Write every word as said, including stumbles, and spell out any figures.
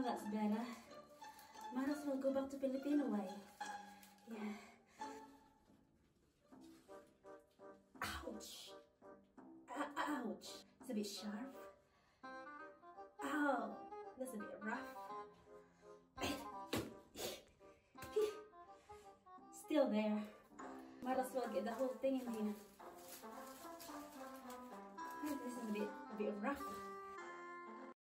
that's better. Might as well go back to Filipino way. Yeah. Ouch. Uh, ouch. It's a bit sharp. Ow. That's a bit rough. Still there. Might as well get the whole thing in here. This is a bit, a bit rough.